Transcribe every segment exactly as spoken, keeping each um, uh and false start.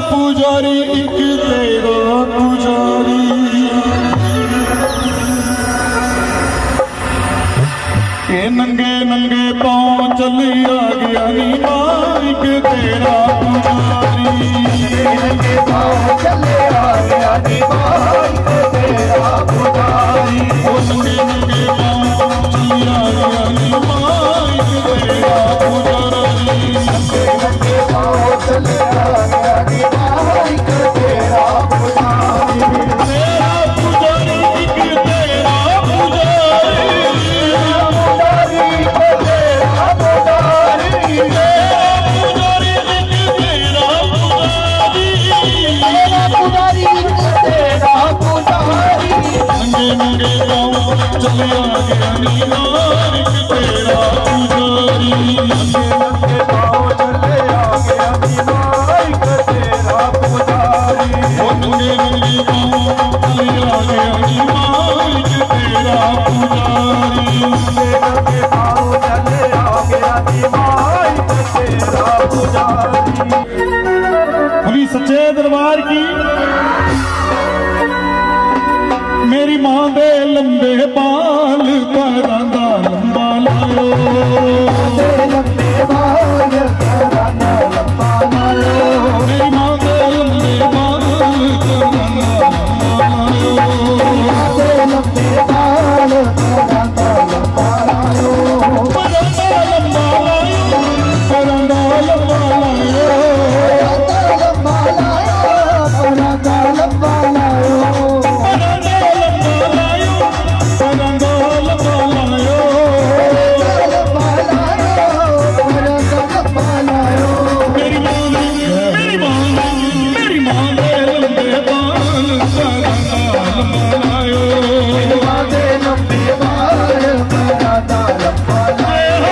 पुजारी एक तेरा पुजारी के नंगे नंगे पाँव चले आ गया नी मालिक तेरा पुजारी नंगे पाँव चले आ गया नी मालिक तेरा पुजारी ओ नंगे नंगे पाँव चले आ गया नी मालिक तेरा पुजारी नंगे नंगे पाँव चले आ गया नी मालिक तेरा पुजारी तेरा पुजारी एक तेरा पुजारी तेरा पुजारी तेरा पुजारी एक तेरा पुजारी तेरा पुजारी एक तेरा पुजारी नंगे नंगे पाँव चले आ गया नी मालिक तेरा पुजारी नंगे नंगे पाँव चले आ गया नी मालिक तेरा पुजारी ओ नंगे नंगे पाँव चले आ गया नी मालिक तेरा पुजारी नंगे नंगे पाँव चले आ गया नी मालिक तेरा पुजारी। बोली सच्चे दरबार की मेरी मां दे लंबे बाल परांदा लंबा लायो लंबे बाल परांदा लंबा लायो मेरी मां दे लंबे बाल परांदा लंबे बाल परांदा लंबा लायो परांदा लंबा लायो परांदा लंबा लायो परांदा लंबा लायो परांदा लंबा लायो परांदा लंबा लायो परांदा लंबा लायो मेरी मां मेरी मां मेरी मां दे लंबे बाल परांदा लंबा लायो मेरी मां दे लंबे बाल परांदा लंबा लायो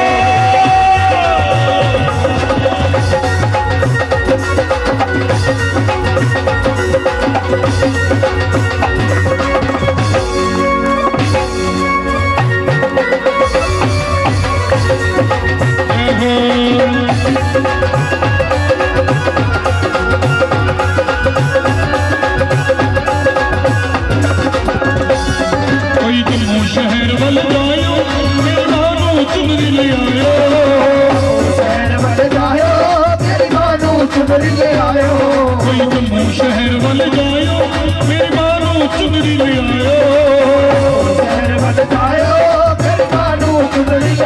कोई जम्मू शहर वाल जायो मेरी मानू चुनरी ले आयो शहर वाल जायो मेरी मानू चुनरी ले आयो कोई जम्मू शहर वाल जायो मेरी मानू चुनरी ले आयो शहर वाल जायो मेरी मानू चुनरी ले